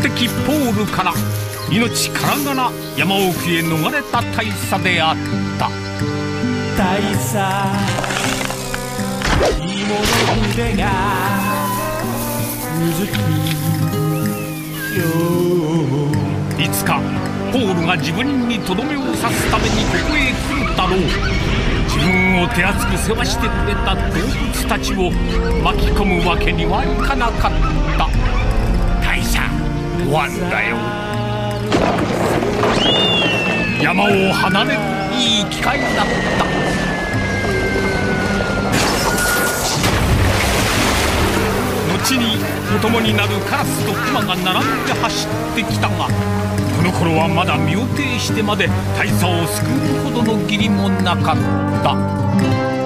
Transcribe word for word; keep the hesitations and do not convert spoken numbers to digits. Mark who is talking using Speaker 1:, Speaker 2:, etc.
Speaker 1: 敵ポールから命からがら山奥へ逃れた大佐であった。
Speaker 2: 大佐芋の腕がうずきよ。
Speaker 1: いつかポールが自分にとどめを刺すためにここへ来るだろう。自分を手厚く世話してくれた動物たちを巻き込むわけにはいかなかった。大佐、終わんだよ。山を離れるいい機会だった。後にお供になるカラスとクマが並んで走ってきたが、この頃はまだ身を挺してまで大佐を救うほどの義理もなかった。